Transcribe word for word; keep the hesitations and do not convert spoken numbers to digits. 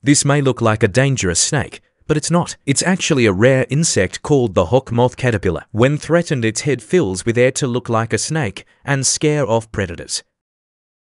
This may look like a dangerous snake, but it's not. It's actually a rare insect called the hawk moth caterpillar. When threatened, its head fills with air to look like a snake and scare off predators.